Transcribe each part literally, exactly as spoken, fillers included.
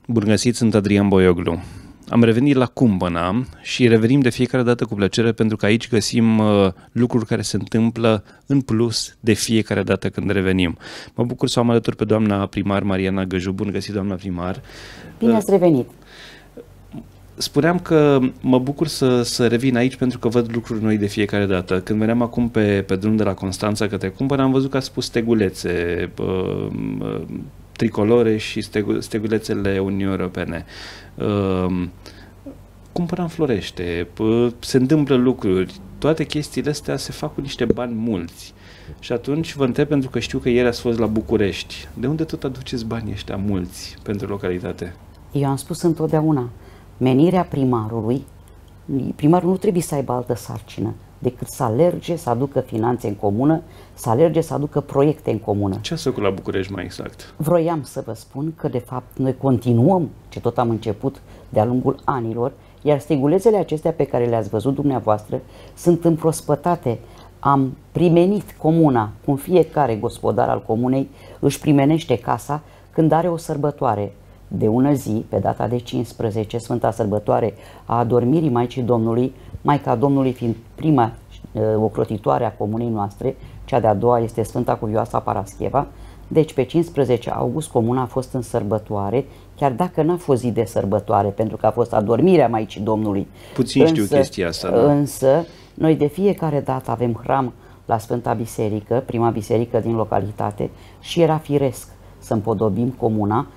Bun găsit, sunt Adrian Boioglu. Am revenit la Cumpăna și revenim de fiecare dată cu plăcere pentru că aici găsim uh, lucruri care se întâmplă în plus de fiecare dată când revenim. Mă bucur să am alături pe doamna primar Mariana Găju. Bun găsit, doamna primar. Bine ați revenit. Spuneam că mă bucur să, să revin aici pentru că văd lucruri noi de fiecare dată. Când veneam acum pe, pe drum de la Constanța către Cumpăna, am văzut că ați pus stegulețe, uh, uh, tricolore și stegu, stegulețele Uniunii Europene. Uh, Cumpăna înflorește, uh, se întâmplă lucruri, toate chestiile astea se fac cu niște bani mulți. Și atunci vă întreb, pentru că știu că ieri ați fost la București, de unde tot aduceți banii ăștia mulți pentru localitate? Eu am spus întotdeauna, menirea primarului, primarul nu trebuie să aibă altă sarcină decât să alerge, să aducă finanțe în comună, să alerge, să aducă proiecte în comună. Ce ați făcut la București mai exact? Vroiam să vă spun că de fapt noi continuăm ce tot am început de-a lungul anilor, iar stegulețele acestea pe care le-ați văzut dumneavoastră sunt împrospătate. Am primenit comuna, cum fiecare gospodar al comunei își primenește casa când are o sărbătoare. De ună zi, pe data de cincisprezece, Sfânta Sărbătoare a Adormirii Maicii Domnului, Maica Domnului fiind prima uh, ocrotitoare a comunei noastre, cea de-a doua este Sfânta Cuvioasa Parascheva. Deci pe cincisprezece august comuna a fost în sărbătoare, chiar dacă n-a fost zi de sărbătoare, pentru că a fost Adormirea Maicii Domnului. Puțin însă, știu chestia asta, da? Însă, noi de fiecare dată avem hram la Sfânta Biserică, prima biserică din localitate, și era firesc să împodobim comuna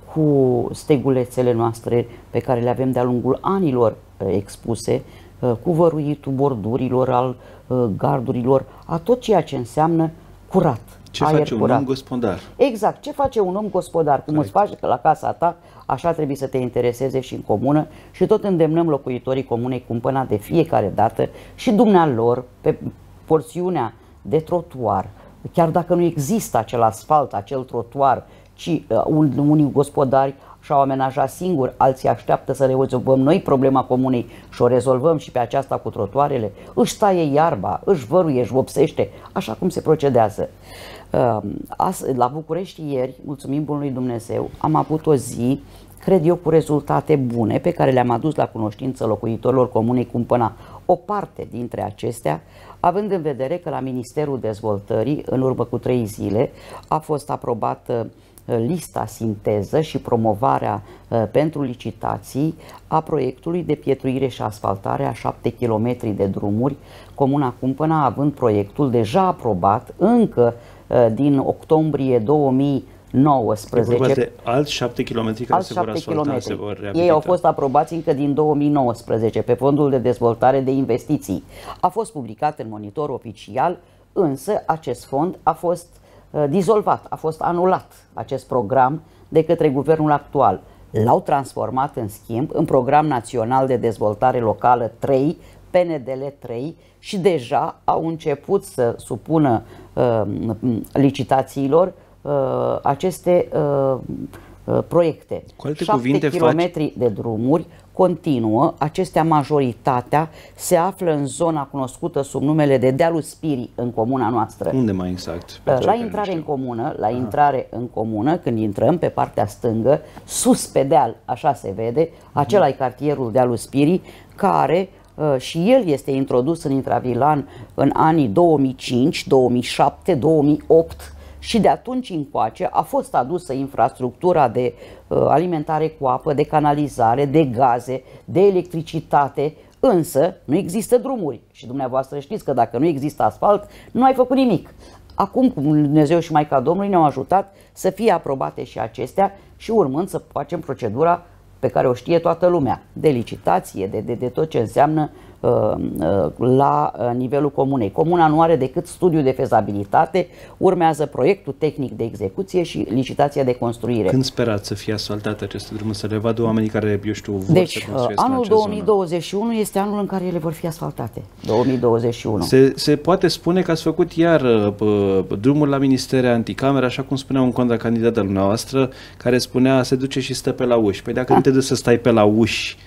cu stegulețele noastre pe care le avem de-a lungul anilor expuse, cu văruitul bordurilor, al gardurilor, a tot ceea ce înseamnă curat. Ce face un om gospodar? Exact, ce face un om gospodar? Cum îți faci la casa ta, așa trebuie să te intereseze și în comună, și tot îndemnăm locuitorii comunei Cumpăna de fiecare dată și dumnealor pe porțiunea de trotuar, chiar dacă nu există acel asfalt, acel trotuar, ci uh, unii gospodari și-au amenajat singuri, alții așteaptă să rezolvăm noi problema comunei și o rezolvăm și pe aceasta cu trotuarele, își taie iarba, își văruie, își vopsește, așa cum se procedează. Uh, as, la București ieri, mulțumim bunului Dumnezeu, am avut o zi, cred eu, cu rezultate bune pe care le-am adus la cunoștință locuitorilor comunei Cumpăna. O parte dintre acestea, având în vedere că la Ministerul Dezvoltării, în urmă cu trei zile, a fost aprobată lista sinteză și promovarea uh, pentru licitații a proiectului de pietruire și asfaltare a șapte kilometri de drumuri, comuna Cumpăna având proiectul deja aprobat încă uh, din octombrie două mii nouăsprezece. De alți șapte kilometri care se vor asfalta, se vor reabilita. Ei au fost aprobați încă din două mii nouăsprezece pe Fondul de Dezvoltare de Investiții. A fost publicat în monitor oficial, însă acest fond a fost dizolvat, a fost anulat acest program de către guvernul actual. L-au transformat în schimb în Program Național de Dezvoltare Locală trei, P N D L trei, și deja au început să supună uh, licitațiilor uh, aceste uh, uh, proiecte. Cu alte cuvinte, kilometri faci... de drumuri continuă, acestea majoritatea se află în zona cunoscută sub numele de Dealul Spirii în comuna noastră. Unde mai exact? La intrare în comună, la Aha. intrare în comună, când intrăm pe partea stângă, sus pe deal, așa se vede, acela e cartierul Dealul Spirii, care uh, și el este introdus în intravilan în anii două mii cinci, două mii șapte, două mii opt. Și de atunci încoace a fost adusă infrastructura de uh, alimentare cu apă, de canalizare, de gaze, de electricitate, însă nu există drumuri. Și dumneavoastră știți că dacă nu există asfalt, nu ai făcut nimic. Acum, cum Dumnezeu și Maica Domnului ne-au ajutat să fie aprobate și acestea și urmând să facem procedura pe care o știe toată lumea, de licitație, de, de, de tot ce înseamnă uh, uh, la nivelul comunei. Comuna nu are decât studiu de fezabilitate, urmează proiectul tehnic de execuție și licitația de construire. Când sperați să fie asfaltate aceste drumuri, să le vadă oamenii care, eu știu, vor deci, să construiesc anul în acea două mii douăzeci și unu zonă? este anul în care ele vor fi asfaltate. două mii douăzeci și unu. Se, se poate spune că ați făcut iar uh, drumul la Ministeria Anticameră, așa cum spunea un contracandidat al dumneavoastră, care spunea se duce și stă pe la uși. Păi dacă nu te duci să stai pe la uși,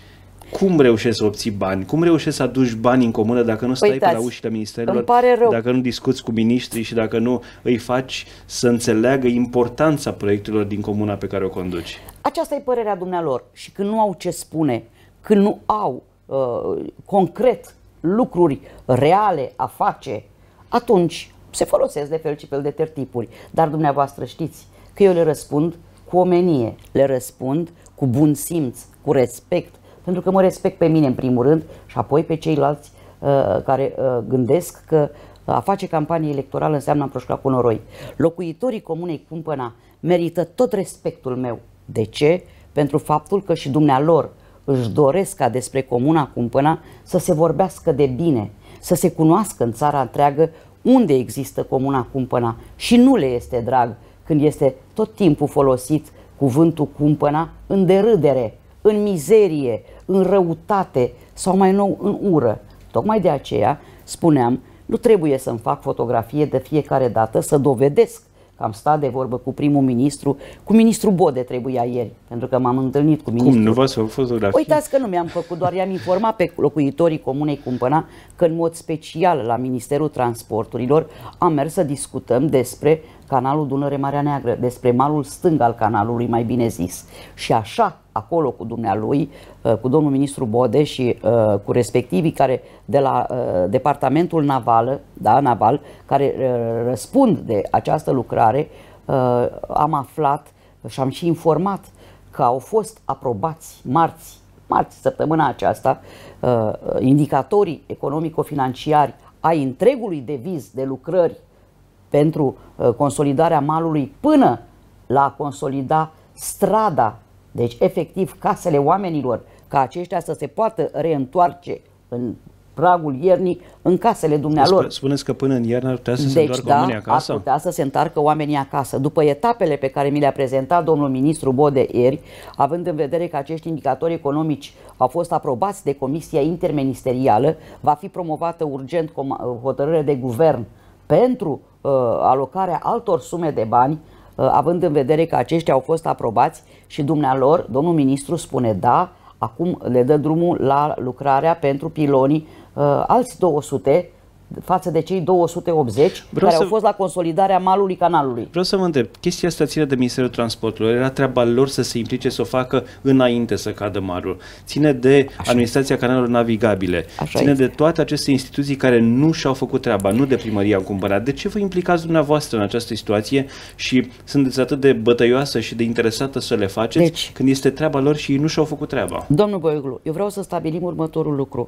Cum reușești să obții bani? Cum reușești să aduci bani în comună dacă nu stai Uitați, pe la ușile ministerilor, îmi pare rău. dacă nu discuți cu miniștrii și dacă nu îi faci să înțeleagă importanța proiectelor din comuna pe care o conduci? Aceasta e părerea dumnealor și când nu au ce spune, când nu au uh, concret lucruri reale a face, atunci se folosesc de fel și fel de tertipuri. Dar dumneavoastră știți că eu le răspund cu omenie, le răspund cu bun simț, cu respect, pentru că mă respect pe mine în primul rând și apoi pe ceilalți uh, care uh, gândesc că a face campanie electorală înseamnă a împroșca cu noroi. Locuitorii comunei Cumpăna merită tot respectul meu. De ce? Pentru faptul că și dumnealor își doresc ca despre comuna Cumpăna să se vorbească de bine, să se cunoască în țara întreagă unde există comuna Cumpăna și nu le este drag când este tot timpul folosit cuvântul Cumpăna în derâdere, în mizerie, în răutate sau mai nou în ură. Tocmai de aceea spuneam, nu trebuie să-mi fac fotografie de fiecare dată să dovedesc că am stat de vorbă cu primul ministru, cu ministrul Bode trebuia ieri, pentru că m-am întâlnit cu ministrul. Cum, nu v-ați făcut fotografii? Uitați că nu mi-am făcut, doar i-am informat pe locuitorii comunei Cumpăna că în mod special la Ministerul Transporturilor am mers să discutăm despre canalul Dunăre-Marea Neagră, despre malul stâng al canalului, mai bine zis. Și așa, acolo cu dumnealui, cu domnul ministru Bode și uh, cu respectivii care de la uh, departamentul naval, da, naval, care uh, răspund de această lucrare, uh, am aflat și am și informat că au fost aprobați marți, marți săptămâna aceasta, uh, indicatorii economico-financiari ai întregului deviz de lucrări pentru uh, consolidarea malului până la a consolida strada, deci efectiv casele oamenilor, ca aceștia să se poată reîntoarce în pragul iernii în casele dumnealor. Spuneți că până în iarnă ar putea să se deci, întoarcă da, oamenii acasă? ar putea să se întoarcă oamenii acasă. După etapele pe care mi le-a prezentat domnul ministru Bode ieri, având în vedere că acești indicatori economici au fost aprobați de Comisia Interministerială, va fi promovată urgent hotărâre de guvern pentru uh, alocarea altor sume de bani, uh, având în vedere că aceștia au fost aprobați și dumnealor, domnul ministru spune da, acum le dă drumul la lucrarea pentru pilonii uh, alți două sute față de cei două sute optzeci Vreau care să... au fost la consolidarea malului canalului. Vreau să vă întreb, chestia asta ține de Ministerul Transporturilor, era treaba lor să se implice să o facă înainte să cadă malul. Ține de Așa Administrația Canalelor Navigabile, Așa ține este. de toate aceste instituții care nu și-au făcut treaba, nu de primăria Cumpăna. De ce vă implicați dumneavoastră în această situație și sunteți atât de bătăioasă și de interesată să le faceți deci, când este treaba lor și ei nu și-au făcut treaba? Domnul Boioglu, eu vreau să stabilim următorul lucru.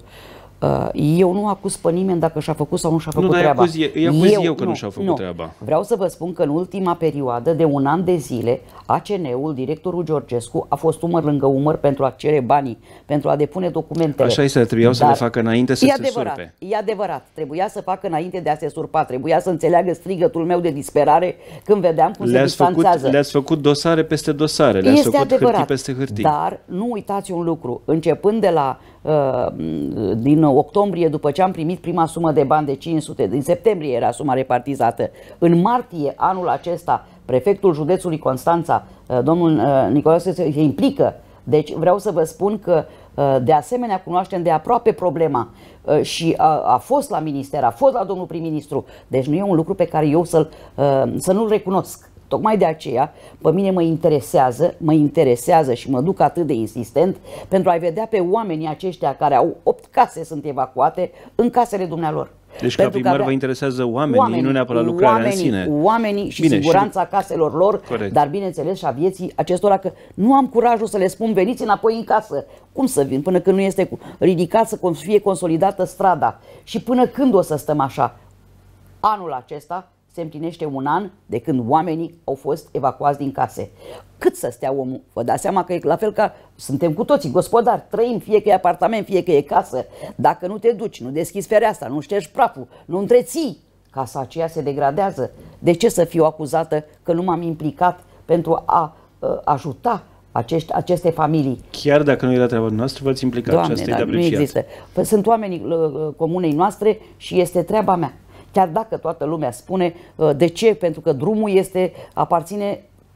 Eu nu acuz pe nimeni dacă și-a făcut sau nu și-a făcut nu, treaba. Acuz, îi acuz eu, eu că nu, nu și-a făcut nu. treaba. Vreau să vă spun că în ultima perioadă de un an de zile, A C N-ul, directorul Georgescu, a fost umăr lângă umăr pentru a cere banii, pentru a depune documentele. Așa este, trebuiau să le facă înainte să e se adevărat, surpe. E adevărat, trebuia să facă înainte de a se surpa, trebuia să înțeleagă strigătul meu de disperare când vedeam cum le-ați se distanțează. Făcut, le-ați făcut dosare peste dosare, le-ați este făcut adevărat, hârtii peste hârtii. Dar nu uitați un lucru, începând de la din octombrie, după ce am primit prima sumă de bani de cinci sute, din septembrie era suma repartizată, în martie anul acesta prefectul județului Constanța, domnul Nicolae, se implică. Deci vreau să vă spun că de asemenea cunoaștem de aproape problema și a, a fost la minister, a fost la domnul prim-ministru, deci nu e un lucru pe care eu să-l, să nu-l recunosc. Tocmai de aceea, pe mine mă interesează, mă interesează și mă duc atât de insistent pentru a-i vedea pe oamenii aceștia care au opt case sunt evacuate în casele dumnealor. Deci ca primar avea... vă interesează oamenii, oamenii, nu neapărat lucrarea oamenii, în sine. Oamenii și Bine, siguranța și... caselor lor, Corect. Dar bineînțeles și a vieții acestora, că nu am curajul să le spun veniți înapoi în casă. Cum să vin până când nu este ridicat să fie consolidată strada? Și până când o să stăm așa? Anul acesta se împlinește un an de când oamenii au fost evacuați din case. Cât să stea omul? Vă dați seama că e la fel ca suntem cu toții gospodari, trăim, fie că e apartament, fie că e casă. Dacă nu te duci, nu deschizi fereastra, nu ștergi praful, nu întreții, casa aceea se degradează. De ce să fiu acuzată că nu m-am implicat pentru a uh, ajuta acești, aceste familii? Chiar dacă nu era treaba noastră, v-ați implicat. Doamne, și asta dar e de nu apreciat. există. Păi sunt oamenii uh, comunei noastre și este treaba mea. Chiar dacă toată lumea spune de ce, pentru că drumul este, aparține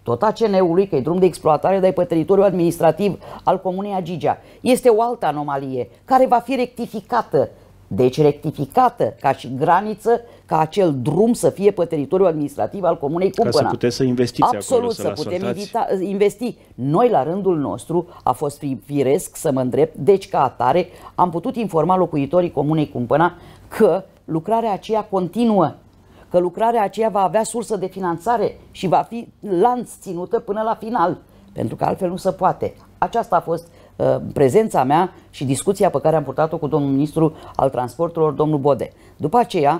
tot A C N-ului, că e drum de exploatare, dar e pe teritoriul administrativ al comunei Agigea. Este o altă anomalie care va fi rectificată. Deci rectificată ca și graniță, ca acel drum să fie pe teritoriul administrativ al comunei Cumpăna. Ca să puteți să investiți Absolut, acolo, să, să putem invita, investi. Noi, la rândul nostru, a fost firesc să mă îndrept, deci ca atare am putut informa locuitorii comunei Cumpăna că lucrarea aceea continuă, că lucrarea aceea va avea sursă de finanțare și va fi lanț ținută până la final, pentru că altfel nu se poate. Aceasta a fost uh, prezența mea și discuția pe care am purtat-o cu domnul ministru al transporturilor, domnul Bode. După aceea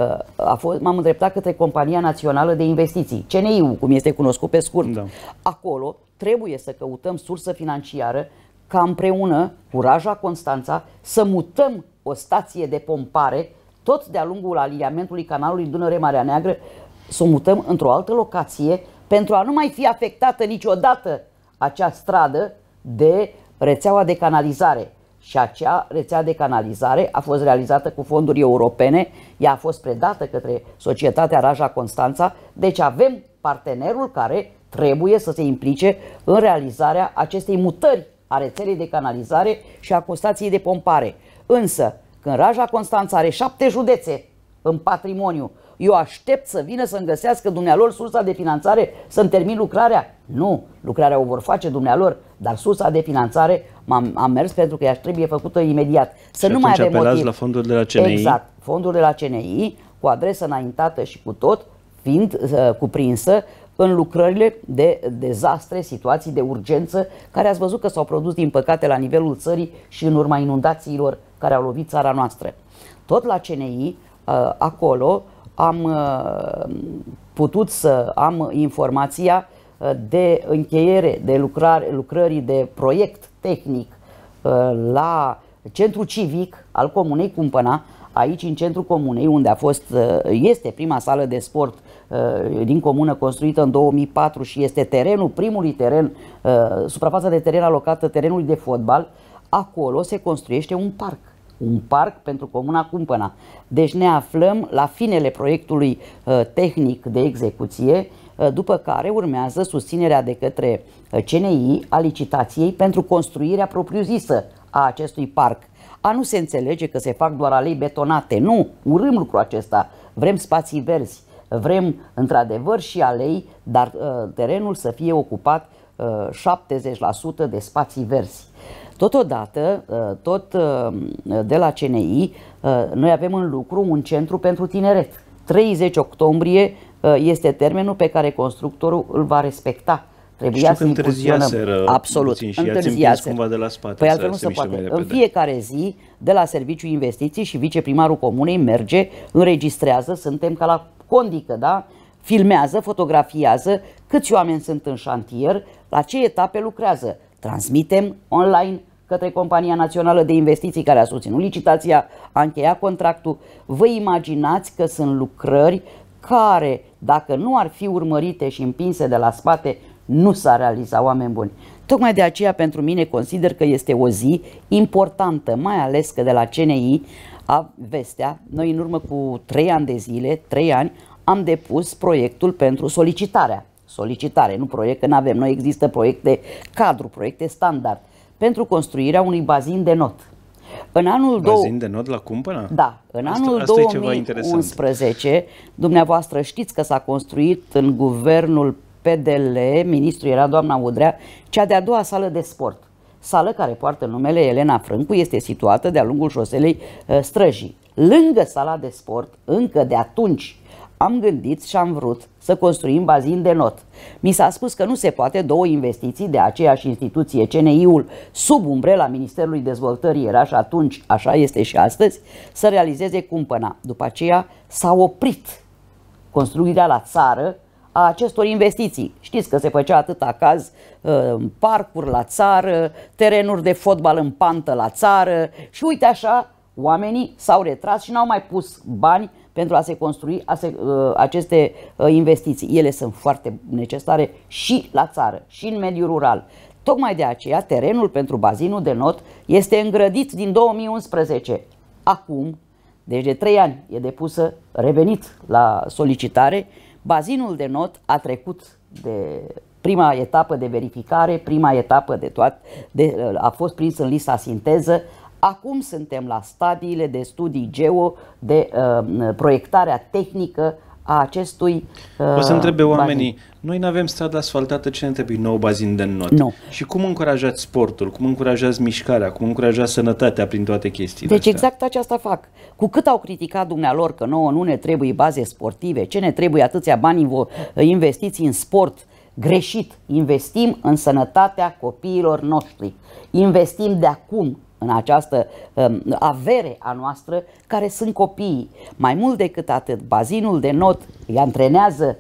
uh, m-am îndreptat către Compania Națională de Investiții, C N I-ul, cum este cunoscut pe scurt. Da. Acolo trebuie să căutăm sursă financiară ca împreună cu Raja Constanța să mutăm o stație de pompare tot de-a lungul aliniamentului canalului Dunăre-Marea Neagră, să o mutăm într-o altă locație pentru a nu mai fi afectată niciodată acea stradă de rețeaua de canalizare. Și acea rețea de canalizare a fost realizată cu fonduri europene, ea a fost predată către societatea Raja Constanța, deci avem partenerul care trebuie să se implice în realizarea acestei mutări a rețelei de canalizare și a stației de pompare. Însă, când Raja Constanța are șapte județe în patrimoniu, eu aștept să vină să-mi găsească dumnealor sursa de finanțare să-mi termin lucrarea? Nu, lucrarea o vor face dumnealor, dar sursa de finanțare am, am mers pentru că ea trebuie făcută imediat. Să și nu mai avem motiv. La fondul de la C N I? Exact, fondul de la C N I, cu adresă înaintată și cu tot, fiind uh, cuprinsă în lucrările de dezastre, situații de urgență, care ați văzut că s-au produs, din păcate, la nivelul țării și în urma inundațiilor care au lovit țara noastră. Tot la C N I, uh, acolo, am uh, putut să am informația uh, de încheiere de lucrare, lucrării de proiect tehnic uh, la centrul civic al comunei Cumpăna, aici în centrul comunei, unde a fost, uh, este prima sală de sport uh, din comună, construită în două mii patru și este terenul, primului teren, uh, suprafața de teren alocată terenului de fotbal. Acolo se construiește un parc. Un parc pentru comuna Cumpăna. Deci ne aflăm la finele proiectului uh, tehnic de execuție, uh, după care urmează susținerea de către uh, C N I a licitației pentru construirea propriu-zisă a acestui parc. A nu se înțelege că se fac doar alei betonate. Nu, urâm lucrul acesta. Vrem spații verzi, vrem într-adevăr și alei, dar uh, terenul să fie ocupat uh, șaptezeci la sută de spații verzi. Totodată, tot de la C N I, noi avem în lucru un centru pentru tineret. treizeci octombrie este termenul pe care constructorul îl va respecta. Trebuia să întârziaseră absolut, puțin și i-ați împins cumva de la spate. Păi altfel nu se poate. În fiecare zi, de la Serviciul Investiții și viceprimarul comunei merge, înregistrează, suntem ca la condică, da? Filmează, fotografiază câți oameni sunt în șantier, la ce etape lucrează. Transmitem online către Compania Națională de Investiții, care a susținut licitația, a încheiat contractul. Vă imaginați că sunt lucrări care, dacă nu ar fi urmărite și împinse de la spate, nu s-ar realiza, oameni buni. Tocmai de aceea, pentru mine, consider că este o zi importantă, mai ales că de la C N I a vestea, noi în urmă cu trei ani de zile, trei ani, am depus proiectul pentru solicitarea. Solicitare, nu proiect, că nu avem. Noi există proiecte cadru, proiecte standard, pentru construirea unui bazin de not. În anul bazin de not la Cumpăna? Da, în asta, anul asta două mii unsprezece, dumneavoastră știți că s-a construit în guvernul P D L, ministru era doamna Udrea, cea de-a doua sală de sport. Sală care poartă numele Elena Frâncu, este situată de-a lungul șoselei uh, Străjii. Lângă sala de sport, încă de atunci, am gândit și am vrut să construim bazin de not. Mi s-a spus că nu se poate două investiții de aceeași instituție, C N I-ul, sub umbrela Ministerului Dezvoltării, era și atunci, așa este și astăzi, să realizeze Cumpăna. După aceea s-a oprit construirea la țară a acestor investiții. Știți că se făcea atâta caz, parcuri la țară, terenuri de fotbal în pantă la țară și uite așa, oamenii s-au retras și n-au mai pus bani pentru a se construi aceste investiții. Ele sunt foarte necesare și la țară, și în mediul rural. Tocmai de aceea, terenul pentru bazinul de not este îngrădit din două mii unsprezece. Acum, deci de trei ani, e depusă, revenit la solicitare, bazinul de not a trecut de prima etapă de verificare, prima etapă de toate, de, a fost prins în lista sinteză. Acum suntem la stadiile de studii geo, de uh, proiectarea tehnică a acestui uh, O să întrebe oamenii, bazin. Noi nu avem stradă asfaltată, ce ne trebuie nou bazin de înot? Nu. Și cum încurajați sportul, cum încurajați mișcarea, cum încurajați sănătatea prin toate chestiile Deci astea? exact aceasta fac. Cu cât au criticat dumnealor că nouă nu ne trebuie baze sportive, ce ne trebuie atâția bani investiți în sport, greșit. Investim în sănătatea copiilor noștri. Investim de acum în această um, avere a noastră, care sunt copiii. Mai mult decât atât, bazinul de not îi antrenează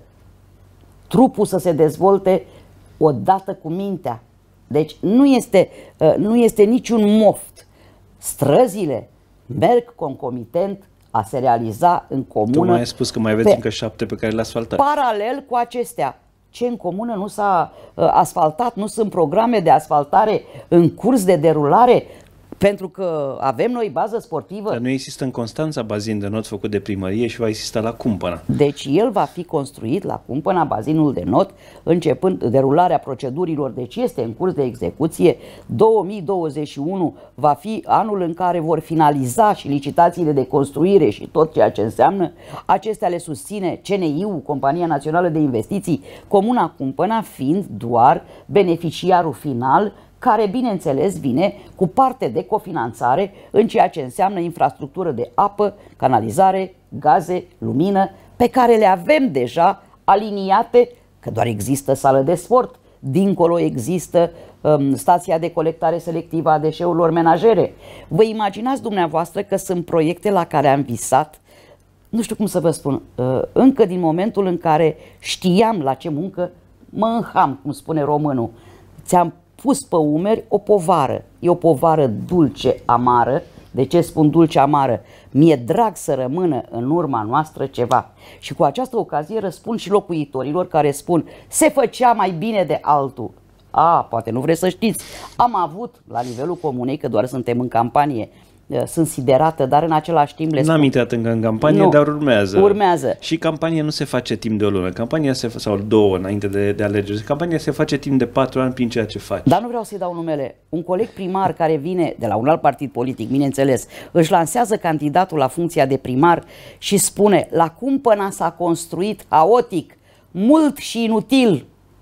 trupul să se dezvolte odată cu mintea. Deci nu este, uh, nu este niciun moft. Străzile merg concomitent a se realiza în comună. Tu mai ai spus că mai aveți pe, încă șapte pe care le asfaltați. Paralel cu acestea. Ce în comună nu s-a uh, asfaltat? Nu sunt programe de asfaltare în curs de derulare? Pentru că avem noi bază sportivă. Dar nu există în Constanța bazin de not făcut de primărie și va exista la Cumpăna. Deci el va fi construit la Cumpăna, bazinul de not, începând derularea procedurilor, deci este în curs de execuție. două mii douăzeci și unu va fi anul în care vor finaliza și licitațiile de construire și tot ceea ce înseamnă. Acestea le susține C N I-ul, Compania Națională de Investiții, Comuna Cumpăna fiind doar beneficiarul final, care, bineînțeles, vine cu parte de cofinanțare în ceea ce înseamnă infrastructură de apă, canalizare, gaze, lumină, pe care le avem deja aliniate, că doar există sală de sport, dincolo există um, stația de colectare selectivă a deșeurilor menajere. Vă imaginați dumneavoastră că sunt proiecte la care am visat, nu știu cum să vă spun, uh, încă din momentul în care știam la ce muncă mă înham, cum spune românul. Ți-am pus pe umeri o povară. E o povară dulce, amară. De ce spun dulce, amară? Mi-e drag să rămână în urma noastră ceva. Și cu această ocazie răspund și locuitorilor care spun se făcea mai bine de altul. A, poate nu vreți să știți. Am avut la nivelul comunei, că doar suntem în campanie, sunt siderată, dar în același timp le spun... N-am intrat încă în campanie, nu, dar urmează. Urmează. Și campania nu se face timp de o lună. Campania se sau două înainte de, de alegeri. Campania se face timp de patru ani prin ceea ce faci. Dar nu vreau să-i dau numele. Un coleg primar care vine de la un alt partid politic, bineînțeles, își lansează candidatul la funcția de primar și spune: la Cumpăna s-a construit haotic, mult și inutil.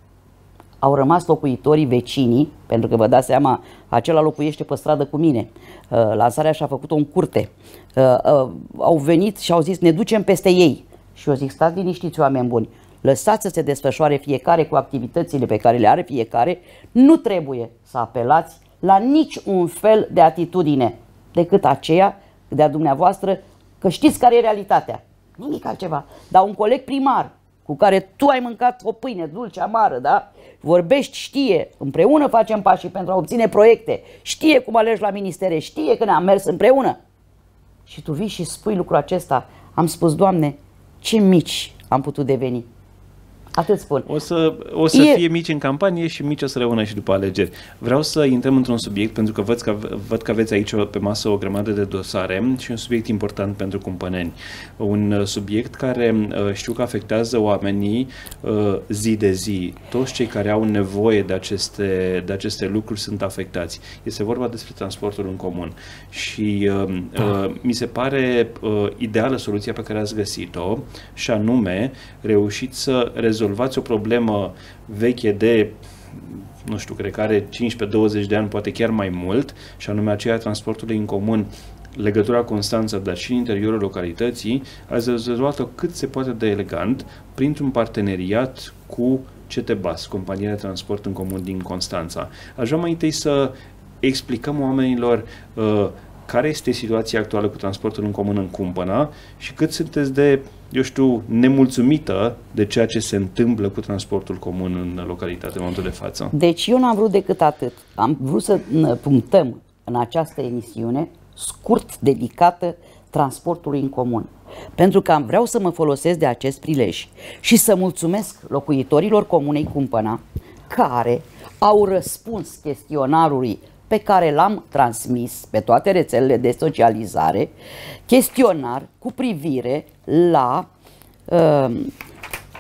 Au rămas locuitorii, vecinii, pentru că vă dați seama, acela locuiește pe stradă cu mine. Lansarea și-a făcut-o în curte. Au venit și au zis: ne ducem peste ei. Și eu zic: stați liniștiți, oameni buni, lăsați să se desfășoare fiecare cu activitățile pe care le are fiecare. Nu trebuie să apelați la nici un fel de atitudine decât aceea de-a dumneavoastră, că știți care e realitatea. Nimic altceva. Dar un coleg primar cu care tu ai mâncat o pâine dulce, amară, da? Vorbești, știe, împreună facem pașii pentru a obține proiecte, știe cum alegi la ministere, știe că ne-am mers împreună. Și tu vii și spui lucrul acesta. Am spus: Doamne, ce mici am putut deveni. Atât spun. O să, o să e... fie mici în campanie și mici o să rămână și după alegeri. Vreau să intrăm într-un subiect, pentru că văd că, văd că aveți aici pe masă o grămadă de dosare și un subiect important pentru cumpăneni. Un subiect care știu că afectează oamenii zi de zi. Toți cei care au nevoie de aceste, de aceste lucruri sunt afectați. Este vorba despre transportul în comun. Și uh, uh, mi se pare uh, ideală soluția pe care ați găsit-o, și anume reușiți să rezolvați rezolvați o problemă veche de, nu știu, cred că are cincisprezece douăzeci de ani, poate chiar mai mult, și anume aceea transportului în comun, legătura Constanța, dar și în interiorul localității, ați rezolvat-o cât se poate de elegant printr-un parteneriat cu C T Bus, compania de transport în comun din Constanța. Aș vrea mai întâi să explicăm oamenilor uh, care este situația actuală cu transportul în comun în Cumpăna și cât sunteți de, eu știu, nemulțumită de ceea ce se întâmplă cu transportul comun în localitate în momentul de față. Deci eu n-am vrut decât atât. Am vrut să punctăm în această emisiune scurt dedicată transportului în comun. Pentru că am vreau să mă folosesc de acest prilej și să mulțumesc locuitorilor comunei Cumpăna care au răspuns chestionarului pe care l-am transmis pe toate rețelele de socializare, chestionar cu privire la uh,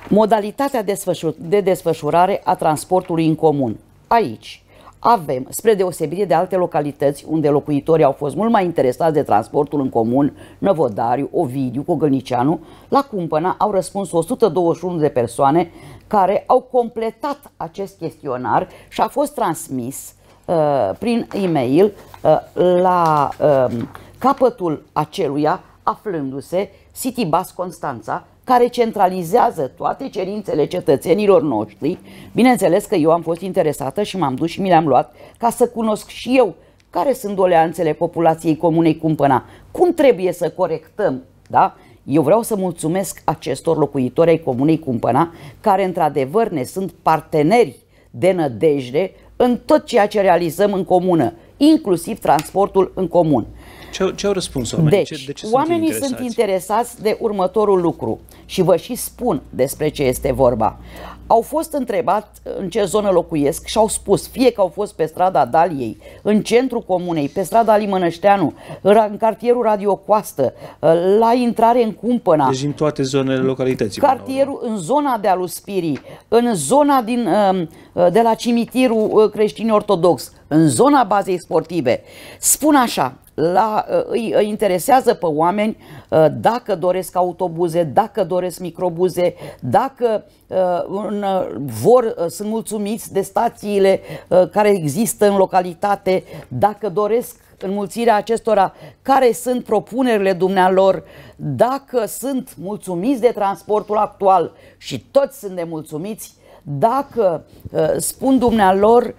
Modalitatea de desfășurare a transportului în comun. Aici avem, spre deosebire de alte localități unde locuitorii au fost mult mai interesați de transportul în comun, Năvodariu, Ovidiu, Cogălnicianu, la Cumpăna au răspuns o sută douăzeci și unu de persoane care au completat acest chestionar și a fost transmis uh, prin e-mail uh, la uh, capătul aceluia aflându-se City Bus Constanța, care centralizează toate cerințele cetățenilor noștri. Bineînțeles că eu am fost interesată și m-am dus și mi le-am luat ca să cunosc și eu care sunt doleanțele populației comunei Cumpăna, cum trebuie să corectăm, da? Eu vreau să mulțumesc acestor locuitori ai comunei Cumpăna, care într-adevăr ne sunt parteneri de nădejde în tot ceea ce realizăm în comună, inclusiv transportul în comun. Ce au, ce au răspuns oamenii? Deci, ce, de ce oamenii sunt interesați? sunt interesați de următorul lucru și vă și spun despre ce este vorba. Au fost întrebați în ce zonă locuiesc și au spus fie că au fost pe strada Daliei, în centrul comunei, pe strada Ali Mănășteanu, în cartierul Radio Coastă, la intrare în Cumpăna. Deci în toate zonele localității. Cartierul, în zona de Aluspirii, în zona din, de la cimitirul creștin ortodox, în zona bazei sportive. Spun așa, la, îi, îi interesează pe oameni dacă doresc autobuze, dacă doresc microbuze, dacă vor, sunt mulțumiți de stațiile care există în localitate, dacă doresc înmulțirea acestora, care sunt propunerile dumnealor, dacă sunt mulțumiți de transportul actual și toți sunt nemulțumiți, dacă spun dumnealor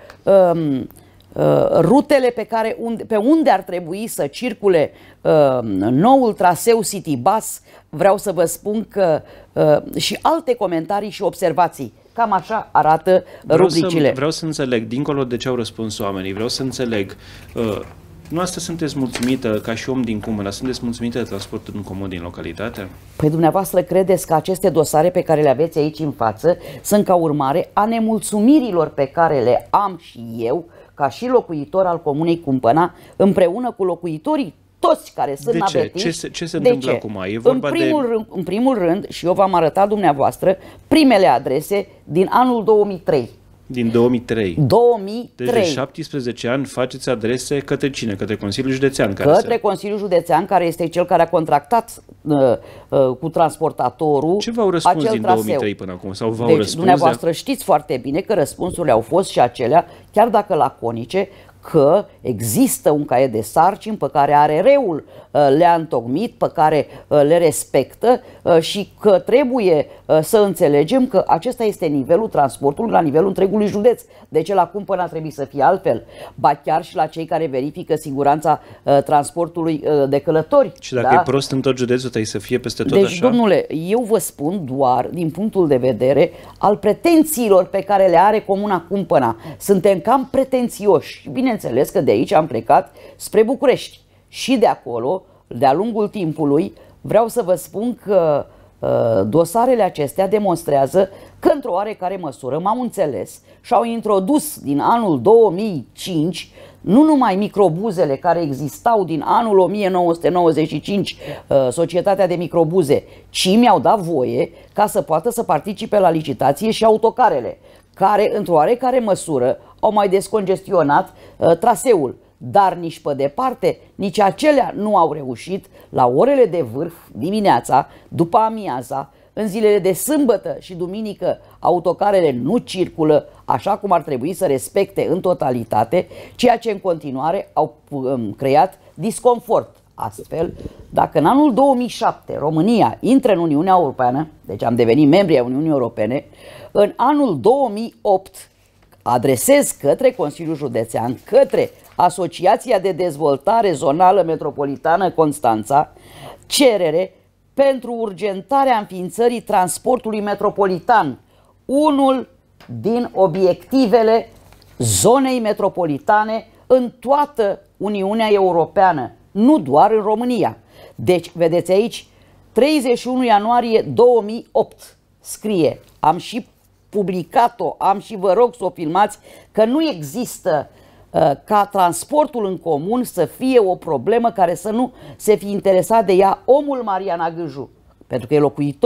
rutele pe, care, pe unde ar trebui să circule uh, noul traseu City Bus, vreau să vă spun că uh, și alte comentarii și observații. Cam așa arată vreau rubricile. Să, vreau să înțeleg, dincolo de ce au răspuns oamenii, vreau să înțeleg, uh, noastră sunteți mulțumită, ca și om din Cumpăna, sunteți mulțumită de transportul în comun din localitate? Păi dumneavoastră credeți că aceste dosare pe care le aveți aici în față sunt ca urmare a nemulțumirilor pe care le am și eu, ca și locuitor al comunei Cumpăna, împreună cu locuitorii toți care sunt navetiști. De ce? Ce se, ce se întâmplă ce? acum? E vorba în, primul de... rând, în primul rând, și eu v-am arătat dumneavoastră, primele adrese din anul două mii trei. Din două mii trei. două mii trei. Deci de șaptesprezece ani faceți adrese către cine? Către Consiliul Județean? Care către se... Consiliul Județean, care este cel care a contractat uh, uh, cu transportatorul. Ce v-au răspuns din traseu. două mii trei până acum? Sau v-au deci, răspuns dumneavoastră de... știți foarte bine că răspunsurile au fost și acelea, chiar dacă laconice, că există un caiet de sarcini pe care A R R-ul le-a întocmit, pe care le respectă și că trebuie să înțelegem că acesta este nivelul transportului la nivelul întregului județ. De ce la Cumpăna trebuie să fie altfel? Ba chiar și la cei care verifică siguranța transportului de călători. Și dacă da? e prost în tot județul, trebuie să fie peste tot deci, așa? domnule, eu vă spun doar din punctul de vedere al pretențiilor pe care le are Comuna Cumpăna. Suntem cam pretențioși. Bineînțeles că de aici am plecat spre București. Și de acolo, de-a lungul timpului, vreau să vă spun că uh, dosarele acestea demonstrează că într-o oarecare măsură m-am înțeles și au introdus din anul două mii cinci nu numai microbuzele care existau din anul o mie nouă sute nouăzeci și cinci, uh, Societatea de Microbuze, ci mi-au dat voie ca să poată să participe la licitație și autocarele, care într-o oarecare măsură au mai descongestionat uh, traseul. Dar nici pe departe, nici acelea nu au reușit la orele de vârf, dimineața, după amiaza, în zilele de sâmbătă și duminică, autocarele nu circulă așa cum ar trebui să respecte în totalitate, ceea ce în continuare au um, creat disconfort. Astfel, dacă în anul două mii șapte România intră în Uniunea Europeană, deci am devenit membri ai Uniunii Europene, în anul două mii opt adresez către Consiliul Județean, către Asociația de Dezvoltare Zonală Metropolitană Constanța, cerere pentru urgentarea înființării transportului metropolitan, unul din obiectivele zonei metropolitane în toată Uniunea Europeană, nu doar în România. Deci, vedeți aici, treizeci și unu ianuarie două mii opt scrie, am și publicat-o, am și vă rog să o filmați, că nu există uh, ca transportul în comun să fie o problemă care să nu se fi interesat de ea omul Marian Agâju, pentru că e locuitor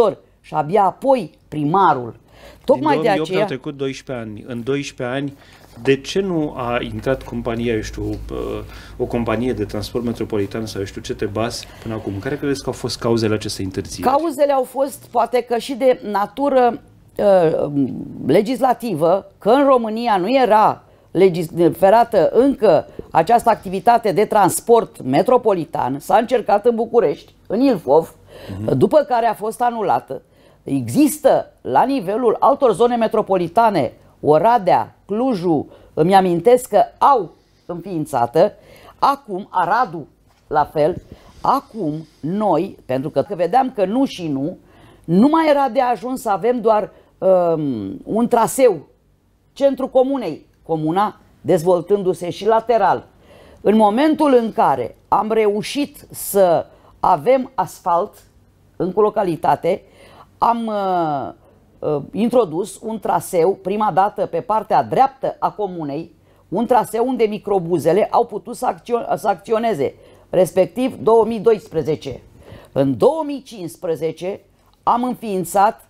și abia apoi primarul. Tocmai Din două mii opt de aceea... au trecut doisprezece ani. În doisprezece ani, de ce nu a intrat compania, eu știu, o companie de transport metropolitan sau eu știu ce te bas până acum? Care credeți că au fost cauzele acestei întârzieri? Cauzele au fost poate că și de natură uh, legislativă, că în România nu era legiferată încă această activitate de transport metropolitan. S-a încercat în București, în Ilfov, uh-huh. după care a fost anulată. Există la nivelul altor zone metropolitane, Oradea, Clujul, îmi amintesc că au înființată, acum Aradul la fel, acum noi, pentru că vedeam că nu și nu, nu mai era de ajuns să avem doar um, un traseu, centrul comunei, comuna dezvoltându-se și lateral. În momentul în care am reușit să avem asfalt în localitate, am uh, uh, introdus un traseu, prima dată pe partea dreaptă a comunei, un traseu unde microbuzele au putut să, acțio- să acționeze, respectiv două mii doisprezece. În două mii cincisprezece am înființat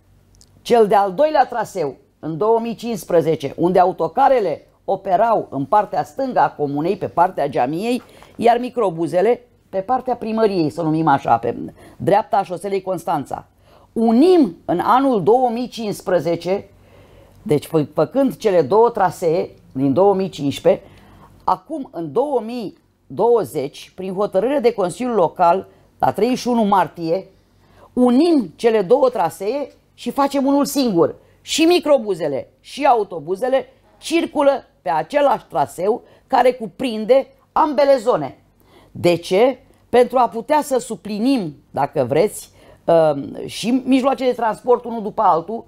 cel de-al doilea traseu, în două mii cincisprezece, unde autocarele operau în partea stângă a comunei, pe partea Geamiei, iar microbuzele pe partea primăriei, să numim așa, pe dreapta a șoselei Constanța. Unim în anul două mii cincisprezece, deci fă, făcând cele două trasee din două mii cincisprezece, acum în două mii douăzeci, prin hotărâre de Consiliul Local, la treizeci și unu martie, unim cele două trasee și facem unul singur. Și microbuzele și autobuzele circulă pe același traseu care cuprinde ambele zone. De ce? Pentru a putea să suplinim, dacă vreți, și mijloace de transport unul după altul,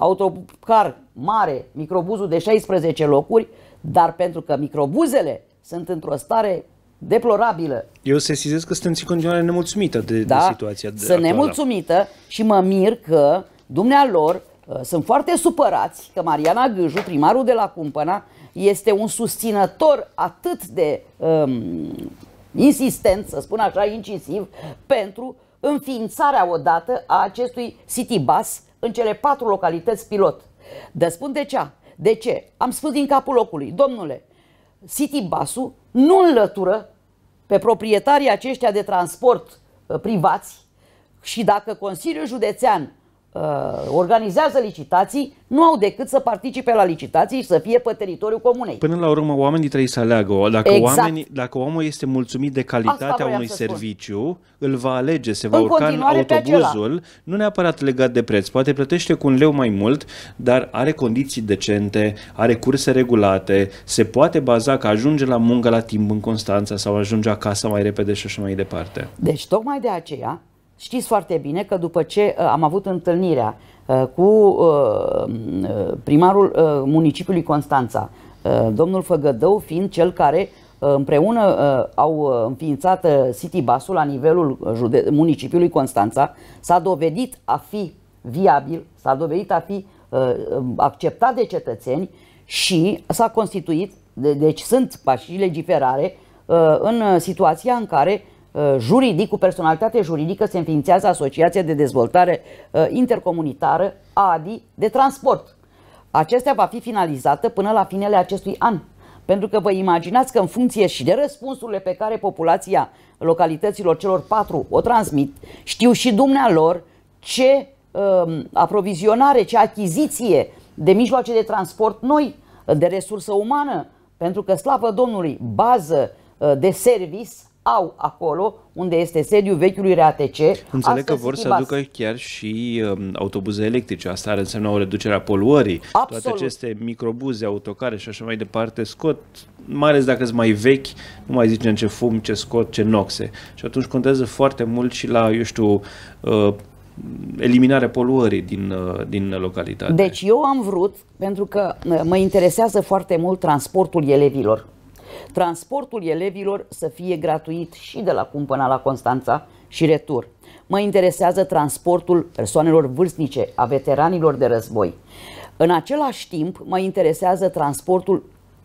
autocar mare, microbuzul de șaisprezece locuri, dar pentru că microbuzele sunt într-o stare deplorabilă. Eu sesizez că sunteți în continuare nemulțumită de, da, de situația de sunt nemulțumită și mă mir că dumnealor uh, sunt foarte supărați că Mariana Gâju, primarul de la Cumpăna, este un susținător atât de um, insistent, să spun așa, incisiv, pentru înființarea odată a acestui city bus în cele patru localități pilot. Dar spun de ce? De ce? Am spus din capul locului, domnule, city bus-ul nu înlătură pe proprietarii aceștia de transport uh, privați și dacă Consiliul Județean uh, organizează licitații, nu au decât să participe la licitații și să fie pe teritoriul comunei. Până la urmă, oamenii trebuie să aleagă. Dacă, exact. oamenii, dacă omul este mulțumit de calitatea unui serviciu, îl va alege, se va în urca în autobuzul, nu neapărat legat de preț. Poate plătește cu un leu mai mult, dar are condiții decente, are curse regulate, se poate baza că ajunge la muncă la timp în Constanța sau ajunge acasă mai repede și așa mai departe. Deci, tocmai de aceea, știți foarte bine că după ce uh, am avut întâlnirea uh, cu uh, primarul uh, municipiului Constanța, uh, domnul Făgădău fiind cel care uh, împreună uh, au înființat uh, city bus-ul la nivelul jude- municipiului Constanța, s-a dovedit a fi viabil, s-a dovedit a fi uh, acceptat de cetățeni și s-a constituit, de, deci sunt pași legiferare uh, în situația în care juridic, cu personalitate juridică, se înființează Asociația de Dezvoltare uh, Intercomunitară A A D I de transport. Acestea va fi finalizată până la finele acestui an. Pentru că vă imaginați că în funcție și de răspunsurile pe care populația localităților celor patru o transmit, știu și dumnealor ce uh, aprovizionare, ce achiziție de mijloace de transport noi, de resursă umană, pentru că, slavă Domnului, bază uh, de service au acolo unde este sediul vechiului R A T C. Înțeleg că vor să aducă chiar și um, autobuze electrice. Asta ar însemna o reducere a poluării. Absolut. Toate aceste microbuze, autocare și așa mai departe scot, mai ales dacă sunt mai vechi, nu mai zicem ce fum, ce scot, ce noxe. Și atunci contează foarte mult și la, eu știu, uh, eliminarea poluării din, uh, din localitate. Deci eu am vrut, pentru că mă interesează foarte mult transportul elevilor. Transportul elevilor să fie gratuit și de la Cumpăna la Constanța și retur. Mă interesează transportul persoanelor vârstnice, a veteranilor de război. În același timp, mă interesează transportul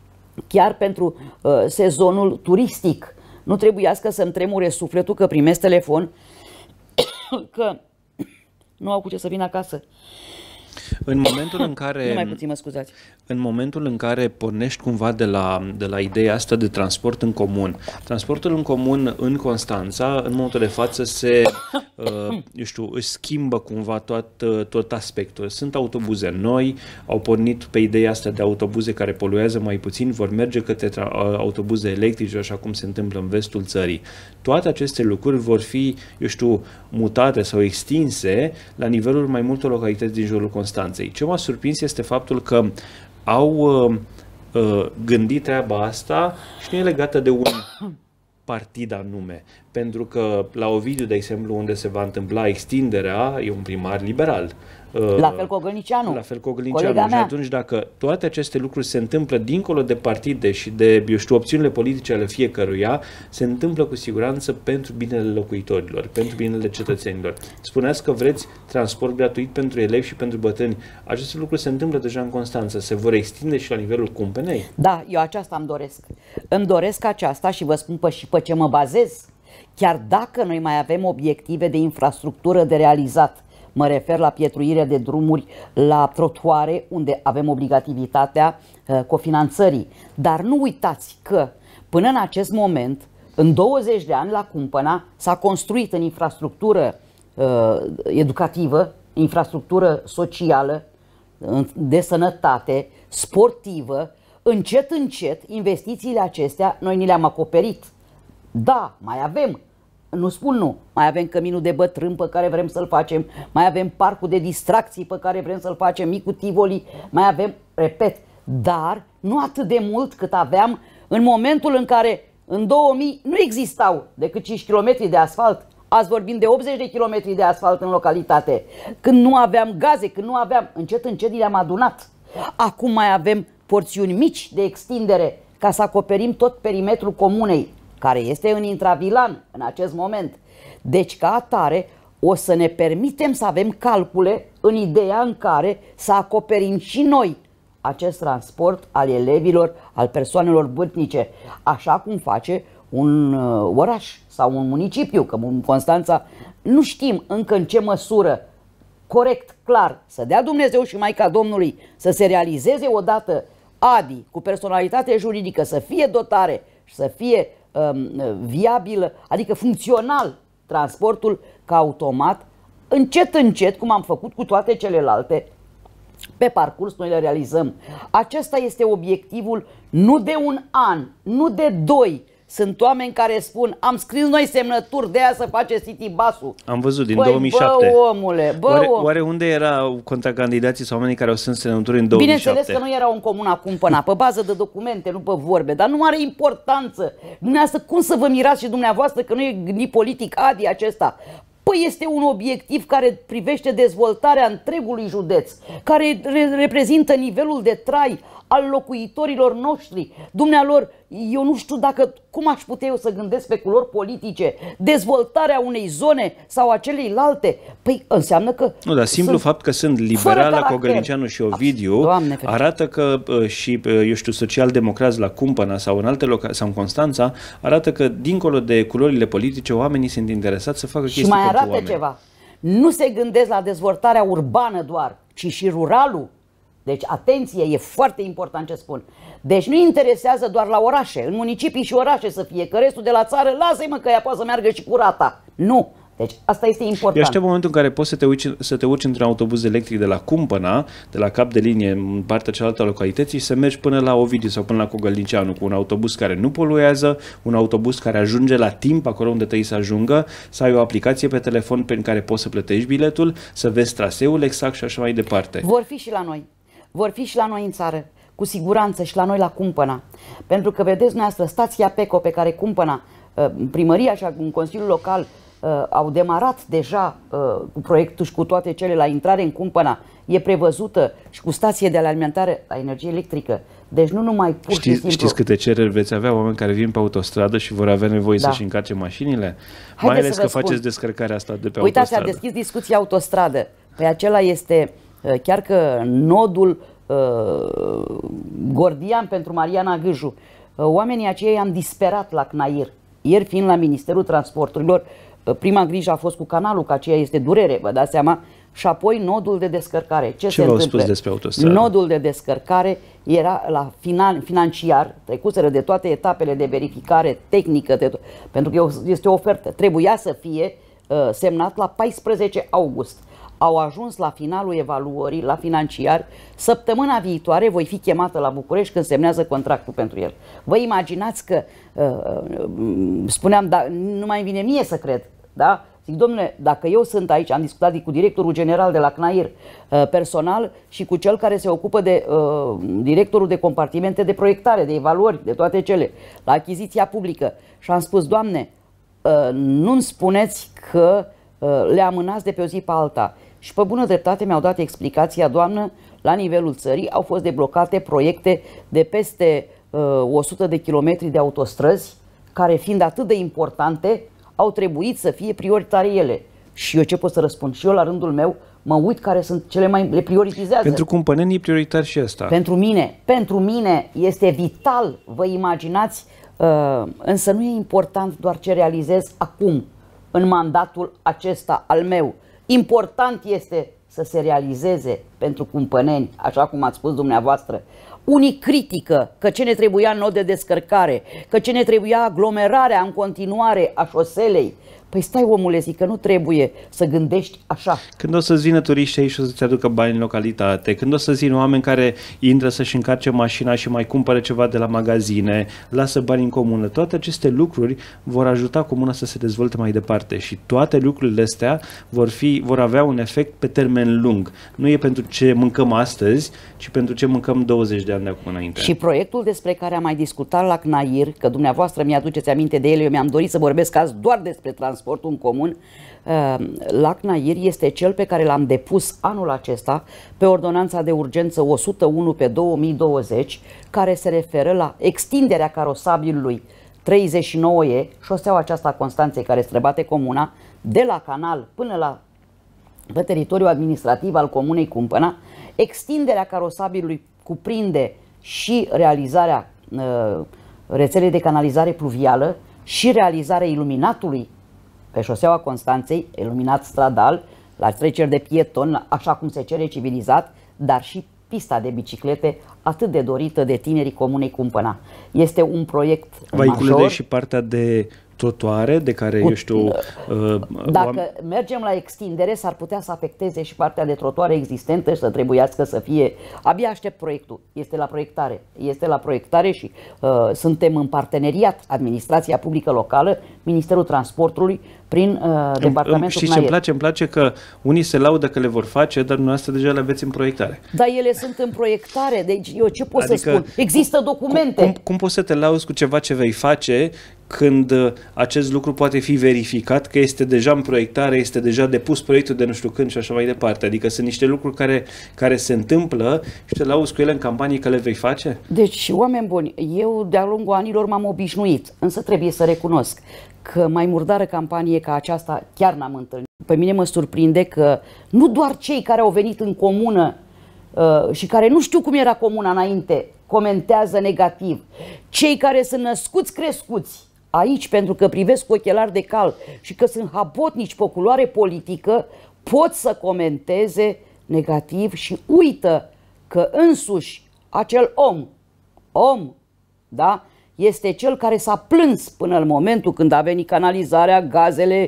chiar pentru uh, sezonul turistic. Nu trebuiască să-mi tremure sufletul că primesc telefon că nu au cu ce să vină acasă. În momentul în care, nu mai puțin, mă scuzați. În momentul în care pornești cumva de la, de la ideea asta de transport în comun, transportul în comun în Constanța, în momentul de față se, uh, eu știu, își schimbă cumva tot, tot aspectul. Sunt autobuze noi, au pornit pe ideea asta de autobuze care poluează mai puțin, vor merge către autobuze electrice, așa cum se întâmplă în vestul țării. Toate aceste lucruri vor fi, eu știu, mutate sau extinse la nivelul mai multor localități din jurul Constanței. Ce m-a surprins este faptul că au uh, uh, gândit treaba asta și nu e legată de un partid anume. Pentru că la Ovidiu, de exemplu, unde se va întâmpla extinderea, e un primar liberal. La fel cu Ogălnicianu. La fel cu Ogălnicianu. Și atunci, dacă toate aceste lucruri se întâmplă dincolo de partide și de, eu știu, opțiunile politice ale fiecăruia, se întâmplă cu siguranță pentru binele locuitorilor, pentru binele cetățenilor. Spuneați că vreți transport gratuit pentru elevi și pentru bătrâni. Aceste lucruri se întâmplă deja în Constanța. Se vor extinde și la nivelul Cumpenei? Da, eu aceasta îmi doresc. Îmi doresc aceasta și vă spun pe și pe ce mă bazez. Chiar dacă noi mai avem obiective de infrastructură de realizat, mă refer la pietruire de drumuri, la trotuare, unde avem obligativitatea uh, cofinanțării. Dar nu uitați că până în acest moment, în douăzeci de ani, la Cumpăna s-a construit în infrastructură uh, educativă, infrastructură socială, de sănătate, sportivă. Încet, încet, investițiile acestea noi ni le-am acoperit. Da, mai avem. Nu spun nu. Mai avem căminul de bătrân pe care vrem să-l facem, mai avem parcul de distracții pe care vrem să-l facem, micul Tivoli, mai avem, repet, dar nu atât de mult cât aveam în momentul în care în două mii nu existau decât cinci kilometri de asfalt. Azi vorbim de optzeci de kilometri de asfalt în localitate. Când nu aveam gaze, când nu aveam, încet, încet le-am adunat. Acum mai avem porțiuni mici de extindere ca să acoperim tot perimetrul comunei, care este în intravilan în acest moment. Deci, ca atare, o să ne permitem să avem calcule în ideea în care să acoperim și noi acest transport al elevilor, al persoanelor vârstnice, așa cum face un uh, oraș sau un municipiu, că în Constanța nu știm încă în ce măsură, corect, clar, să dea Dumnezeu și Maica Domnului să se realizeze odată A D I cu personalitate juridică, să fie dotare și să fie viabil, adică funcțional transportul ca automat, încet, încet, cum am făcut cu toate celelalte, pe parcurs noi le realizăm. Acesta este obiectivul nu de un an, nu de doi. Sunt oameni care spun, am scris noi semnături de aia să face City Bus-ul. Am văzut din Băi, două mii șapte. Bă, omule, bă, oare, om. oare unde erau contracandidații sau oamenii care au strâns semnături în două mii șapte? Bineînțeles că nu erau în Comuna Cumpăna, pe bază de documente, nu pe vorbe, dar nu are importanță. Dumneavoastră, cum să vă mirați și dumneavoastră că nu e gândit politic A D I acesta? Păi este un obiectiv care privește dezvoltarea întregului județ, care re reprezintă nivelul de trai al locuitorilor noștri. Dumnealor, eu nu știu dacă, cum aș putea eu să gândesc pe culori politice, dezvoltarea unei zone sau a celeilalte. Păi înseamnă că... Nu, dar simplu fapt că sunt liberal la Ogălnicianu și Ovidiu, Doamne, arată că uh, și, uh, eu știu, social-democrați la Cumpăna sau în alte localități sau în Constanța, arată că, dincolo de culorile politice, oamenii sunt interesați să facă chestii pentru oameni. Și mai arată ceva. Nu se gândesc la dezvoltarea urbană doar, ci și ruralul. Deci, atenție, e foarte important ce spun. Deci nu interesează doar la orașe, în municipii și orașe să fie, că restul de la țară, lasă-i mă că ea poate să meargă și cu rata. Nu. Deci asta este important. Eu aștept momentul în care poți să te urci, să te urci într-un autobuz electric de la Cumpăna, de la cap de linie în partea cealaltă a localității și să mergi până la Ovidiu sau până la Ogălnicianu cu un autobuz care nu poluează, un autobuz care ajunge la timp acolo unde trebuie să ajungă, să ai o aplicație pe telefon prin care poți să plătești biletul, să vezi traseul exact și așa mai departe. Vor fi și la noi. Vor fi și la noi în țară, cu siguranță și la noi la Cumpăna. Pentru că, vedeți dumneavoastră, stația Peco pe care Cumpăna, primăria și un Consiliul Local au demarat deja cu proiectul și cu toate cele la intrare în Cumpăna, e prevăzută și cu stație de alimentare la energie electrică. Deci nu numai pur știți, și simplu... Știți câte cereri veți avea oameni care vin pe autostradă și vor avea nevoie da. să-și încarce mașinile? Haideți mai ales că spun. faceți descărcarea asta de pe Uitați, autostradă. Uitați, a deschis discuția autostradă. Păi acela este chiar că nodul uh, gordian pentru Mariana Gâju. Uh, oamenii aceia am disperat la C N A I R. Ieri fiind la Ministerul Transporturilor, uh, prima grijă a fost cu canalul, că aceea este durere, vă dați seama, Și apoi nodul de descărcare. Ce, Ce se v-au întâmplă? spus despre autostradă? Nodul de descărcare era la finan, financiar, trecuseră de toate etapele de verificare tehnică, de pentru că este o ofertă. Trebuia să fie uh, semnat la paisprezece august. Au ajuns la finalul evaluării, la financiar. Săptămâna viitoare voi fi chemată la București când semnează contractul pentru el. Vă imaginați că, uh, spuneam, da, nu mai vine mie să cred, da? Zic, domnule, dacă eu sunt aici, am discutat cu directorul general de la C N A I R uh, personal și cu cel care se ocupă de uh, directorul de compartimente de proiectare, de evaluări, de toate cele, la achiziția publică. Și am spus, Doamne, uh, nu-mi spuneți că uh, le amânați de pe o zi pe alta. Și pe bună dreptate mi-au dat explicația, doamnă, la nivelul țării au fost deblocate proiecte de peste uh, o sută de kilometri de autostrăzi, care fiind atât de importante, au trebuit să fie prioritare ele. Și eu ce pot să răspund? Și eu la rândul meu mă uit care sunt cele mai, le prioritizează. Pentru cumpăneni e prioritar și asta. Pentru mine, pentru mine este vital, vă imaginați, uh, însă nu e important doar ce realizez acum, în mandatul acesta al meu. Important este să se realizeze pentru cumpăneni, așa cum ați spus dumneavoastră. Unii critică că ce ne trebuia nod de descărcare, că ce ne trebuia aglomerarea în continuare a șoselei. Păi stai, omule, zic că nu trebuie să gândești așa. Când o să-ți vină turiști aici și o să-ți aducă bani în localitate, când o să-ți vină oameni care intră să-și încarce mașina și mai cumpără ceva de la magazine, lasă bani în comună, toate aceste lucruri vor ajuta comuna să se dezvolte mai departe și toate lucrurile astea vor, fi, vor avea un efect pe termen lung. Nu e pentru ce mâncăm astăzi, ci pentru ce mâncăm douăzeci de ani de acum înainte. Și proiectul despre care am mai discutat la C N A I R, că dumneavoastră mi-aduceți aminte de el, eu mi-am dorit să vorbesc azi doar despre transport, sportul în comun, la C N A I R este cel pe care l-am depus anul acesta pe ordonanța de urgență o sută unu pe două mii douăzeci, care se referă la extinderea carosabilului treizeci și nouă E, șoseaua aceasta a Constanței care străbate comuna, de la canal până la pe teritoriul administrativ al comunei Cumpăna. Extinderea carosabilului cuprinde și realizarea uh, rețelei de canalizare pluvială și realizarea iluminatului pe șoseaua Constanței, iluminat stradal, la treceri de pieton, așa cum se cere civilizat, dar și pista de biciclete atât de dorită de tinerii comunei Cumpăna. Este un proiect va major. Și partea de trotuare, de care, eu știu... Uh, dacă mergem la extindere, s-ar putea să afecteze și partea de trotuare existentă și să trebuiască să fie... Abia aștept proiectul. Este la proiectare. Este la proiectare și uh, suntem în parteneriat, administrația publică locală, Ministerul Transportului, prin uh, departamentul. Știți ce îmi place? Îmi place că unii se laudă că le vor face, dar dumneavoastră deja le aveți în proiectare. Dar ele sunt în proiectare, deci eu ce pot adică, să spun? Există documente. Cum, cum, cum poți să te lauzi cu ceva ce vei face când acest lucru poate fi verificat, că este deja în proiectare, este deja depus proiectul de nu știu când și așa mai departe. Adică sunt niște lucruri care, care se întâmplă și te lauzi cu ele în campanie că le vei face? Deci, oameni buni, eu de-a lungul anilor m-am obișnuit, însă trebuie să recunosc că mai murdară campanie ca aceasta chiar n-am întâlnit. Pe mine mă surprinde că nu doar cei care au venit în comună uh, și care nu știu cum era comuna înainte, comentează negativ. Cei care sunt născuți, crescuți aici pentru că privesc cu ochelari de cal și că sunt habotnici pe culoare politică, pot să comenteze negativ și uită că însuși acel om, om, da, este cel care s-a plâns până în momentul când a venit canalizarea, gazele,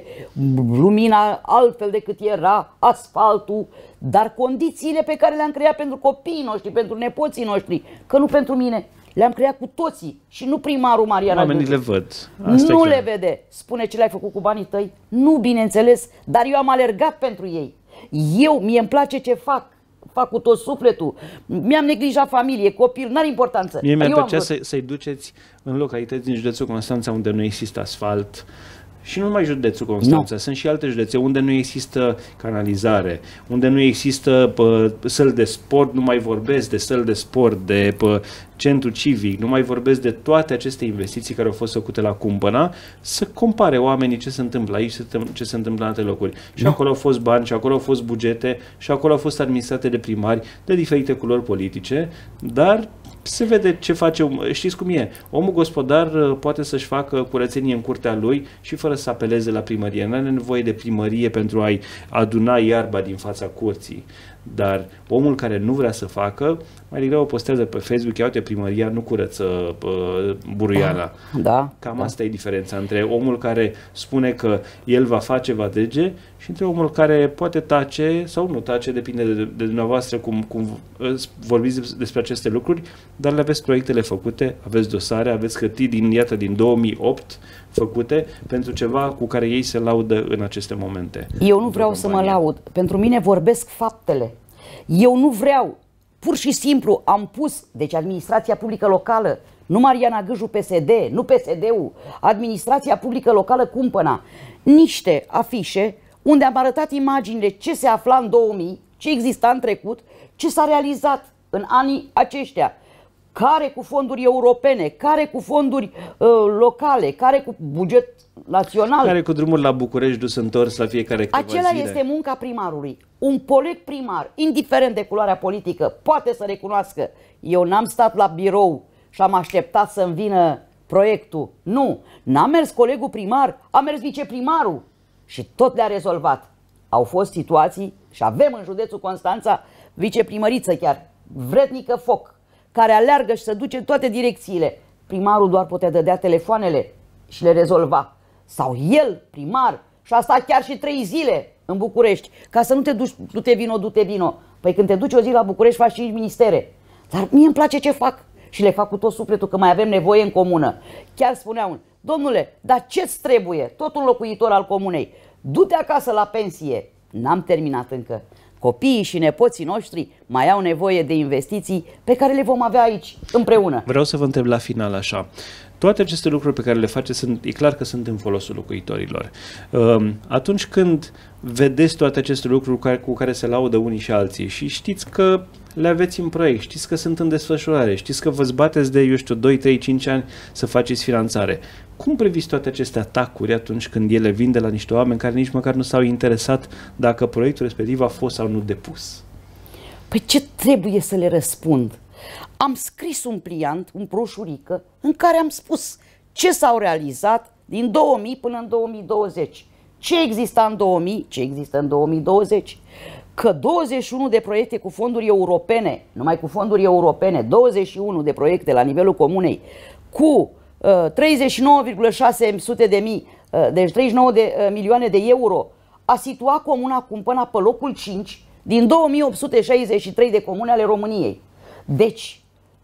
lumina altfel decât era, asfaltul, dar condițiile pe care le-am creat pentru copiii noștri, pentru nepoții noștri, că nu pentru mine, le-am creat cu toții și nu primarul Mariana. Oamenii le văd. Asta nu le vede. Spune ce le-ai făcut cu banii tăi? Nu, bineînțeles, dar eu am alergat pentru ei. Eu, mie îmi place ce fac. Fac cu tot sufletul, mi-am neglijat familie, copil, n-are importanță. Mie mi-ar plăcea să, să-i duceți în localități din județul Constanța unde nu există asfalt. Și nu numai județul Constanța, no. Sunt și alte județe unde nu există canalizare, unde nu există pă, săli de sport, nu mai vorbesc de săli de sport, de pă, centru civic, nu mai vorbesc de toate aceste investiții care au fost făcute la Cumpăna, să compare oamenii ce se întâmplă aici, ce se întâmplă în alte locuri. Și no. Acolo au fost bani, și acolo au fost bugete, și acolo au fost administrate de primari de diferite culori politice, dar Se vede ce face, știți cum e, omul gospodar poate să-și facă curățenie în curtea lui și fără să apeleze la primărie. Nu are nevoie de primărie pentru a-i aduna iarba din fața curții. Dar omul care nu vrea să facă, mai degrabă postează pe Facebook, ia uite, primăria nu curăță uh, buruiala. Da, da, Cam da. asta e diferența între omul care spune că el va face, va dege, și între omul care poate tace sau nu tace, depinde de, de dumneavoastră cum, cum vorbiți despre aceste lucruri, dar le aveți proiectele făcute, aveți dosare, aveți hârtii din, iată, din două mii opt făcute pentru ceva cu care ei se laudă în aceste momente. Eu nu vreau să mă laud. Pentru mine vorbesc faptele. Eu nu vreau, pur și simplu am pus, deci administrația publică locală, nu Mariana Gâju P S D, nu P S D-ul, administrația publică locală Cumpăna, niște afișe unde am arătat imaginile ce se afla în două mii, ce exista în trecut, ce s-a realizat în anii aceștia, care cu fonduri europene, care cu fonduri uh, locale, care cu buget național. Care cu drumul la București dus întors la fiecare câteva Acela zile. este munca primarului. Un coleg primar, indiferent de culoarea politică, poate să recunoască: eu n-am stat la birou și am așteptat să-mi vină proiectul. Nu, n-a mers colegul primar, a mers viceprimarul și tot le-a rezolvat. Au fost situații, și avem în județul Constanța viceprimăriță chiar, vrednică foc, care aleargă și se duce în toate direcțiile. Primarul doar putea dădea telefoanele și le rezolva. Sau el, primar, și a stat chiar și trei zile în București, ca să nu te duci, du-te vino, du-te vino. Păi când te duci o zi la București, faci cinci ministere. Dar mie îmi place ce fac și le fac cu tot sufletul, că mai avem nevoie în comună. Chiar spuneau: domnule, dar ce-ți trebuie? Tot un locuitor al comunei. Du-te acasă la pensie. N-am terminat încă. Copiii și nepoții noștri mai au nevoie de investiții pe care le vom avea aici, împreună. Vreau să vă întreb la final așa. Toate aceste lucruri pe care le faceți, sunt, e clar că sunt în folosul locuitorilor. Atunci când vedeți toate aceste lucruri cu care, cu care se laudă unii și alții și știți că le aveți în proiect, știți că sunt în desfășurare, știți că vă zbateți de, eu știu, doi, trei, cinci ani să faceți finanțare, cum priviți toate aceste atacuri atunci când ele vin de la niște oameni care nici măcar nu s-au interesat dacă proiectul respectiv a fost sau nu depus? Păi ce trebuie să le răspund? Am scris un pliant, un broșurică, în care am spus ce s-au realizat din două mii până în două mii douăzeci. Ce exista în două mii, ce există în două mii douăzeci. Că douăzeci și unu de proiecte cu fonduri europene, numai cu fonduri europene, douăzeci și unu de proiecte la nivelul comunei, cu uh, treizeci și nouă virgulă șase sute de mii, uh, deci treizeci și nouă de uh, milioane de euro, a situat comuna Cumpăna pe locul cinci din două mii opt sute șaizeci și trei de comune ale României. Deci,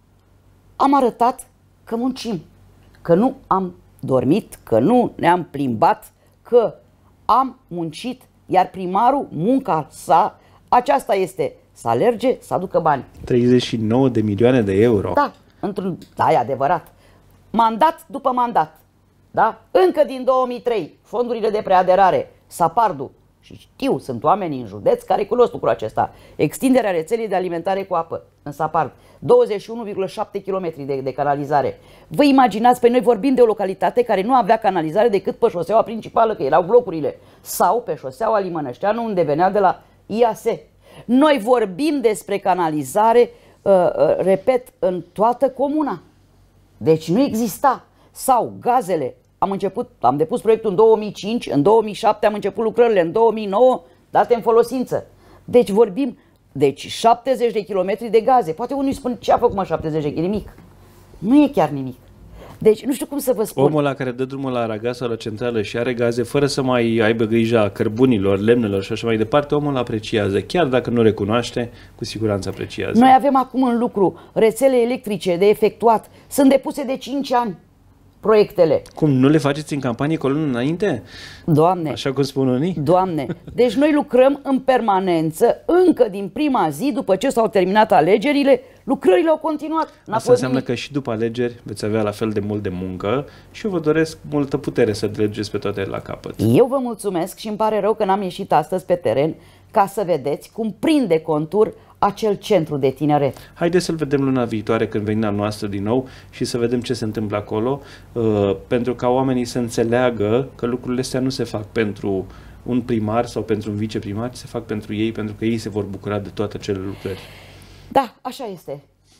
am arătat că muncim, că nu am dormit, că nu ne-am plimbat, că am muncit, iar primarul, munca sa, aceasta este: să alerge, să aducă bani. treizeci și nouă de milioane de euro. Da, într-un, da, e adevărat. Mandat după mandat. Da? Încă din două mii trei, fondurile de preaderare, SAPARD-ul, și știu, sunt oameni în județ care cunosc lucrul acesta, extinderea rețelei de alimentare cu apă în SAPARD, douăzeci și unu virgulă șapte kilometri de, de canalizare. Vă imaginați, pe noi vorbim de o localitate care nu avea canalizare decât pe șoseaua principală, că erau blocurile, sau pe șoseaua Limănășteanu, unde venea de la I A S. Noi vorbim despre canalizare, uh, uh, repet, în toată comuna. Deci nu exista. Sau gazele. Am început, am depus proiectul în două mii cinci, în două mii șapte am început lucrările, în două mii nouă date în folosință. Deci vorbim, deci șaptezeci de kilometri de gaze. Poate unii spun: ce a făcut mă șaptezeci de kilometri? Nimic. Nu e chiar nimic. Deci nu știu cum să vă spun. Omul ăla care dă drumul la Aragaz sau la centrală și are gaze fără să mai aibă grija cărbunilor, lemnelor și așa mai departe, omul apreciază. Chiar dacă nu recunoaște, cu siguranță apreciază. Noi avem acum în lucru rețele electrice de efectuat. Sunt depuse de cinci ani proiectele. Cum, nu le faceți în campanie cu o lună înainte? Doamne! Așa cum spun unii? Doamne! Deci noi lucrăm în permanență, încă din prima zi, după ce s-au terminat alegerile, lucrările au continuat. Asta înseamnă nimic. Că și după alegeri veți avea la fel de mult de muncă și eu vă doresc multă putere să legeți pe toate la capăt. Eu vă mulțumesc și îmi pare rău că n-am ieșit astăzi pe teren ca să vedeți cum prinde contur acel centru de tineret. Haideți să-l vedem luna viitoare când venim la noastră din nou și să vedem ce se întâmplă acolo, uh, pentru ca oamenii să înțeleagă că lucrurile astea nu se fac pentru un primar sau pentru un viceprimar, se fac pentru ei, pentru că ei se vor bucura de toate acele lucrări. Da, așa este.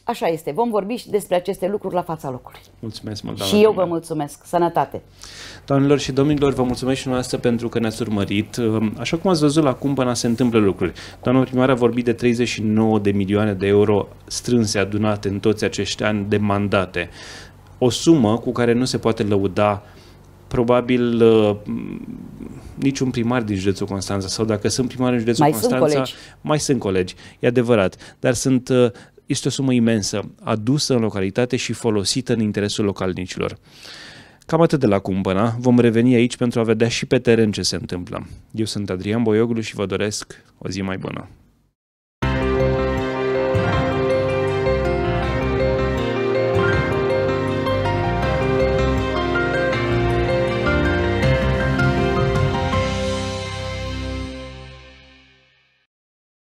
așa este. Vom vorbi și despre aceste lucruri la fața locului. Mulțumesc mult, Și eu vă mulțumesc. Sănătate! Doamnelor și domnilor, vă mulțumesc și noastră pentru că ne-ați urmărit. Așa cum ați văzut, la Cumpăna se întâmplă lucruri. Doamna primar a vorbit de treizeci și nouă de milioane de euro strânse, adunate în toți acești ani de mandate. O sumă cu care nu se poate lăuda probabil uh, niciun primar din județul Constanța, sau dacă sunt primari în județul mai Constanța, sunt colegi. mai sunt colegi, e adevărat, dar sunt, uh, este o sumă imensă, adusă în localitate și folosită în interesul localnicilor. Cam atât de la Cumpăna, vom reveni aici pentru a vedea și pe teren ce se întâmplă. Eu sunt Adrian Boioglu și vă doresc o zi mai bună.